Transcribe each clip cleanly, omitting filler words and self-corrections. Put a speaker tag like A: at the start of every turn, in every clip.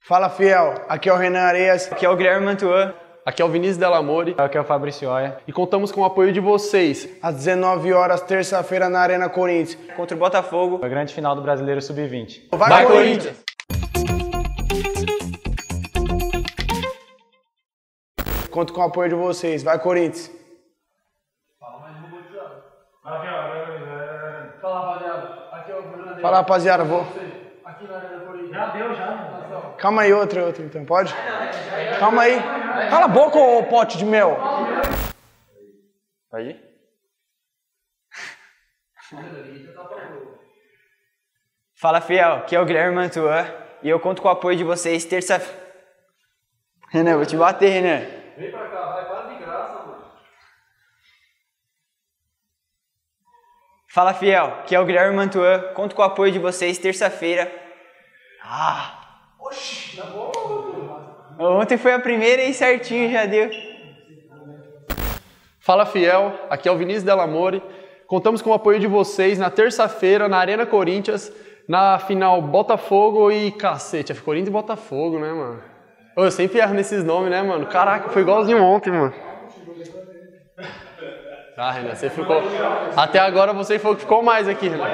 A: Fala, fiel. Aqui é o Renan Areias.
B: Aqui é o Guilherme Mantuan.
C: Aqui é o Vinícius Delamore.
D: Aqui é o Fabrício Oia.
C: E contamos com o apoio de vocês.
A: Às 19 horas, terça-feira, na Arena Corinthians.
B: Contra o Botafogo.
D: A grande final do Brasileiro Sub-20.
A: Vai, Corinthians! Conto com o apoio de vocês. Vai, Corinthians! Fala, rapaziada. Vou...
E: Já deu, já.
A: Calma aí, outra então. Pode? Calma aí. Cala a boca, ô pote de mel.
B: Aí. Fala, fiel. Aqui é o Guilherme Mantuan. E eu conto com o apoio de vocês terça-feira. Renan, vou te bater, Renan.
E: Vem pra cá, vai, para de graça, mano.
B: Fala, fiel. Aqui é o Guilherme Mantuan. Conto com o apoio de vocês terça-feira.
E: Oxi, tá bom, mano.
B: Ontem foi a primeira e certinho já deu.
C: Fala, fiel. Aqui é o Vinícius Delamore. Contamos com o apoio de vocês na terça-feira, na Arena Corinthians, na final Botafogo e cacete. É Corinthians e Botafogo, né, mano? Eu sempre erro nesses nomes, né, mano? Caraca, foi igualzinho ontem, mano. Ah, Renan, você ficou... Até agora você foi o que ficou mais aqui, Renan.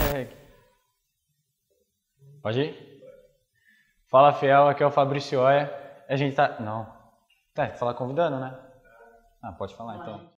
D: Pode ir? Fala, fiel. Aqui é o Fabrício Oia. A gente tá... Não. Tá, falar convidando, né? Ah, pode falar então.